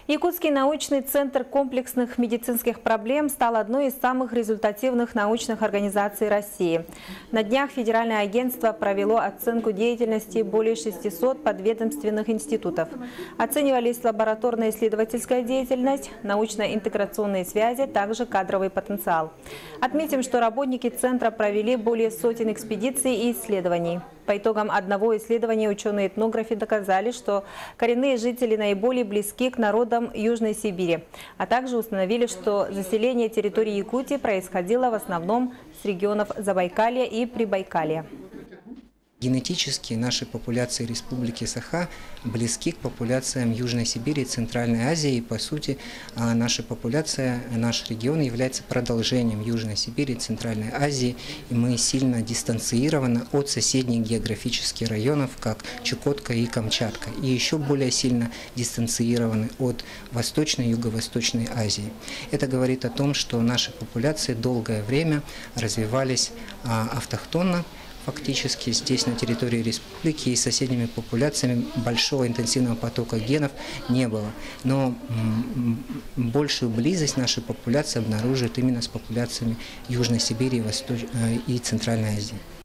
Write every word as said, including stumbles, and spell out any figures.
Якутский научный центр комплексных медицинских проблем стал одной из самых результативных научных организаций России. На днях Федеральное агентство провело оценку деятельности более шестисот подведомственных институтов. Оценивались лабораторная исследовательская деятельность, научно-интеграционные связи, также кадровый потенциал. Отметим, что работники центра провели более сотен экспедиций и исследований. По итогам одного исследования ученые-этнографы доказали, что коренные жители наиболее близки к народам Южной Сибири, а также установили, что заселение территории Якутии происходило в основном с регионов Забайкалья и Прибайкалья. Генетически наши популяции Республики Саха близки к популяциям Южной Сибири и Центральной Азии. И, по сути, наша популяция, наш регион является продолжением Южной Сибири и Центральной Азии. И мы сильно дистанцированы от соседних географических районов, как Чукотка и Камчатка. И еще более сильно дистанцированы от Восточной и Юго-Восточной Азии. Это говорит о том, что наши популяции долгое время развивались автохтонно. Фактически здесь, на территории республики, и с соседними популяциями большого интенсивного потока генов не было. Но большую близость нашей популяции обнаруживают именно с популяциями Южной Сибири и Центральной Азии.